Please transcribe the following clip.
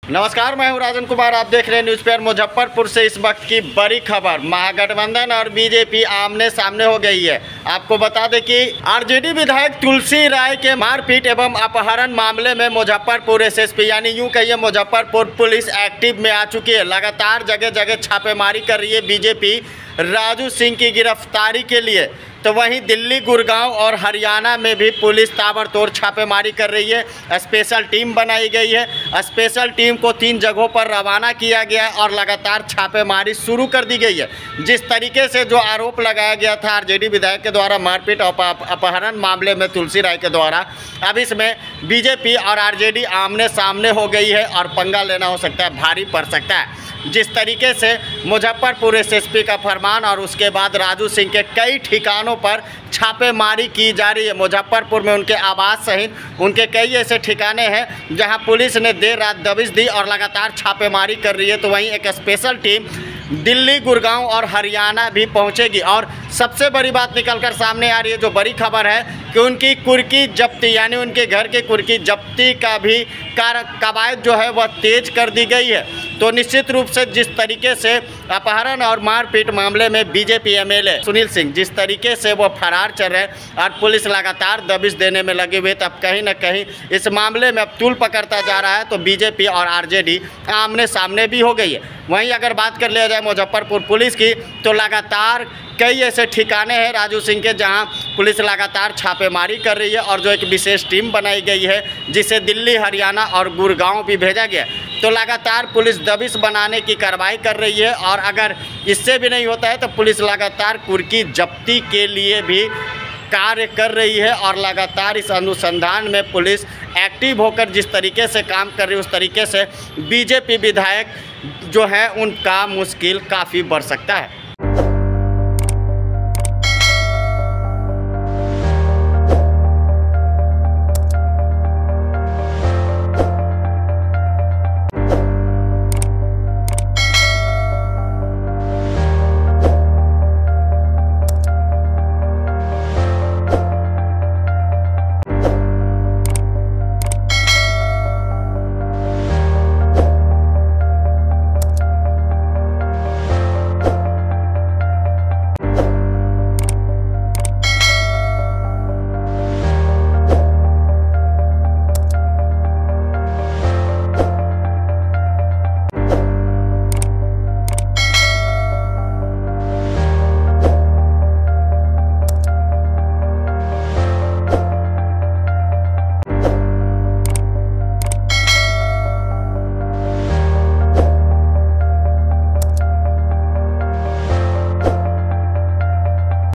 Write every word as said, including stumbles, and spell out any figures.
नमस्कार, मैं हूं राजन कुमार। आप देख रहे हैं न्यूज़ पेपर मुजफ्फरपुर से इस वक्त की बड़ी खबर। महागठबंधन और बीजेपी आमने सामने हो गई है। आपको बता दें कि आरजेडी विधायक तुलसी राय के मारपीट एवं अपहरण मामले में मुजफ्फरपुर एसएसपी यानी यूं कहिए मुजफ्फरपुर पुलिस एक्टिव में आ चुकी है। लगातार जगह जगह छापेमारी कर रही है बीजेपी राजू सिंह की गिरफ्तारी के लिए। तो वहीं दिल्ली, गुड़गांव और हरियाणा में भी पुलिस ताबड़तोड़ छापेमारी कर रही है। स्पेशल टीम बनाई गई है। स्पेशल टीम को तीन जगहों पर रवाना किया गया और लगातार छापेमारी शुरू कर दी गई है। जिस तरीके से जो आरोप लगाया गया था आरजेडी विधायक के द्वारा मारपीट और अपहरण मामले में तुलसी राय के द्वारा, अब इसमें बीजेपी और आरजेडी आमने सामने हो गई है और पंगा लेना हो सकता है, भारी पड़ सकता है। जिस तरीके से मुजफ्फरपुर एसएसपी का फरमान और उसके बाद राजू सिंह के कई ठिकानों पर छापेमारी की जा रही है। मुजफ्फरपुर में उनके आवास सहित उनके कई ऐसे ठिकाने हैं जहां पुलिस ने देर रात दबिश दी और लगातार छापेमारी कर रही है। तो वहीं एक स्पेशल टीम दिल्ली, गुड़गांव और हरियाणा भी पहुंचेगी। और सबसे बड़ी बात निकलकर सामने आ रही है, जो बड़ी खबर है कि उनकी कुर्की जब्ती यानी उनके घर की कुर्की जब्ती का भी कार कवायद जो है वह तेज कर दी गई है। तो निश्चित रूप से जिस तरीके से अपहरण और मारपीट मामले में बीजेपी एमएलए सुनील सिंह जिस तरीके से वो फरार चल रहे हैं और पुलिस लगातार दबिश देने में लगे हुए, तब कहीं ना कहीं इस मामले में अब तूल पकड़ता जा रहा है। तो बीजेपी और आरजेडी आमने सामने भी हो गई है। वहीं अगर बात कर लिया जाए मुजफ्फरपुर पुलिस की, तो लगातार कई ऐसे ठिकाने हैं राजू सिंह के जहां पुलिस लगातार छापेमारी कर रही है और जो एक विशेष टीम बनाई गई है जिसे दिल्ली, हरियाणा और गुड़गांव भी भेजा गया। तो लगातार पुलिस दबिश बनाने की कार्रवाई कर रही है और अगर इससे भी नहीं होता है तो पुलिस लगातार कुर्की जब्ती के लिए भी कार्य कर रही है और लगातार इस अनुसंधान में पुलिस एक्टिव होकर जिस तरीके से काम कर रही है उस तरीके से बीजेपी विधायक जो है उनका मुश्किल काफ़ी बढ़ सकता है।